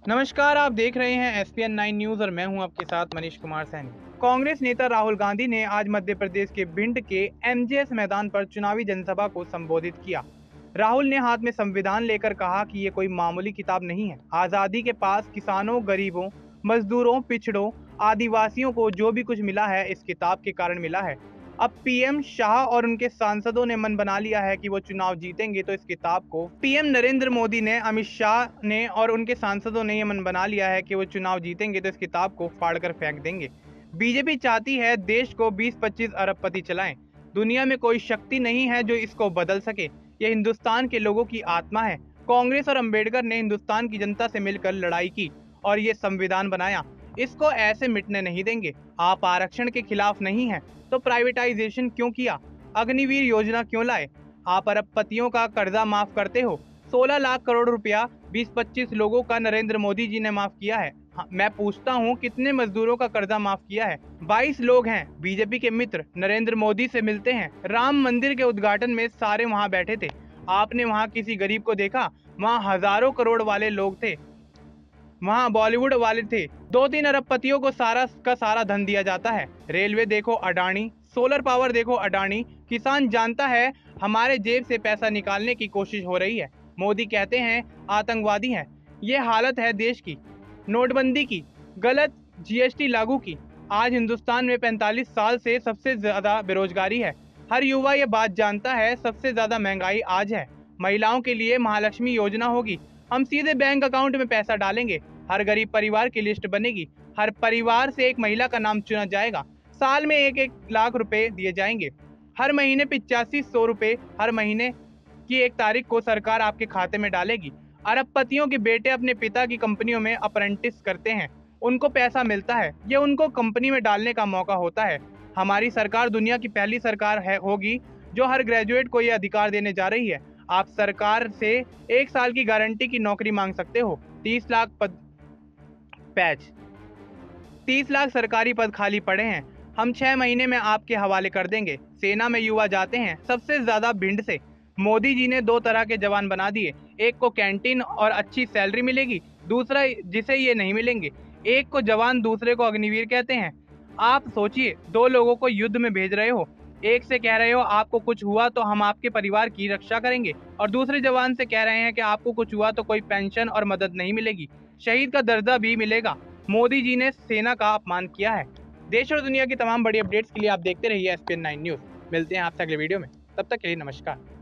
नमस्कार, आप देख रहे हैं एसपीएन 9 न्यूज और मैं हूं आपके साथ मनीष कुमार सैनी। कांग्रेस नेता राहुल गांधी ने आज मध्य प्रदेश के भिंड के एमजेएस मैदान पर चुनावी जनसभा को संबोधित किया। राहुल ने हाथ में संविधान लेकर कहा कि ये कोई मामूली किताब नहीं है। आजादी के पास किसानों, गरीबों, मजदूरों, पिछड़ों, आदिवासियों को जो भी कुछ मिला है इस किताब के कारण मिला है। अब पीएम शाह और उनके सांसदों ने मन बना लिया है कि वो चुनाव जीतेंगे तो इस किताब को पीएम नरेंद्र मोदी ने, अमित शाह ने और उनके सांसदों ने ये मन बना लिया है कि वो चुनाव जीतेंगे तो इस किताब को फाड़कर फेंक देंगे। बीजेपी चाहती है देश को 20-25 अरबपति चलाएं। दुनिया में कोई शक्ति नहीं है जो इसको बदल सके। यह हिंदुस्तान के लोगों की आत्मा है। कांग्रेस और अंबेडकर ने हिंदुस्तान की जनता से मिलकर लड़ाई की और ये संविधान बनाया। इसको ऐसे मिटने नहीं देंगे। आप आरक्षण के खिलाफ नहीं हैं तो प्राइवेटाइजेशन क्यों किया? अग्निवीर योजना क्यों लाए? आप अरबपतियों का कर्जा माफ करते हो। 16 लाख करोड़ रुपया 20-25 लोगों का नरेंद्र मोदी जी ने माफ किया है। हाँ, मैं पूछता हूँ कितने मजदूरों का कर्जा माफ किया है? 22 लोग हैं बीजेपी के मित्र, नरेंद्र मोदी से मिलते हैं। राम मंदिर के उद्घाटन में सारे वहाँ बैठे थे। आपने वहाँ किसी गरीब को देखा? वहाँ हजारों करोड़ वाले लोग थे, वहाँ बॉलीवुड वाले थे। 2-3 अरबपतियों को सारा का सारा धन दिया जाता है। रेलवे देखो अडानी, सोलर पावर देखो अडानी। किसान जानता है हमारे जेब से पैसा निकालने की कोशिश हो रही है। मोदी कहते हैं आतंकवादी हैं। ये हालत है देश की। नोटबंदी की, गलत जीएसटी लागू की। आज हिंदुस्तान में 45 साल से सबसे ज्यादा बेरोजगारी है। हर युवा ये बात जानता है, सबसे ज्यादा महंगाई आज है। महिलाओं के लिए महालक्ष्मी योजना होगी। हम सीधे बैंक अकाउंट में पैसा डालेंगे। हर गरीब परिवार की लिस्ट बनेगी। हर परिवार से एक महिला का नाम चुना जाएगा। साल में 1-1 लाख रुपए दिए जाएंगे। हर महीने 8500 रुपए हर महीने की 1 तारीख को सरकार आपके खाते में डालेगी। अरबपतियों के बेटे अपने पिता की कंपनियों में अप्रेंटिस करते हैं, उनको पैसा मिलता है। ये उनको कंपनी में डालने का मौका होता है। हमारी सरकार दुनिया की पहली सरकार है होगी जो हर ग्रेजुएट को ये अधिकार देने जा रही है। आप सरकार से 1 साल की गारंटी की नौकरी मांग सकते हो। 30 लाख पद पैच 30 लाख सरकारी पद खाली पड़े हैं। हम 6 महीने में आपके हवाले कर देंगे। सेना में युवा जाते हैं सबसे ज्यादा भिंड से। मोदी जी ने 2 तरह के जवान बना दिए। एक को कैंटीन और अच्छी सैलरी मिलेगी, दूसरा जिसे ये नहीं मिलेंगे। एक को जवान, दूसरे को अग्निवीर कहते हैं। आप सोचिए, 2 लोगों को युद्ध में भेज रहे हो। एक से कह रहे हो आपको कुछ हुआ तो हम आपके परिवार की रक्षा करेंगे, और दूसरे जवान से कह रहे हैं कि आपको कुछ हुआ तो कोई पेंशन और मदद नहीं मिलेगी, शहीद का दर्जा भी मिलेगा। मोदी जी ने सेना का अपमान किया है। देश और दुनिया की तमाम बड़ी अपडेट्स के लिए आप देखते रहिए एसपीएन 9 न्यूज। मिलते हैं आपसे अगले वीडियो में, तब तक के लिए नमस्कार।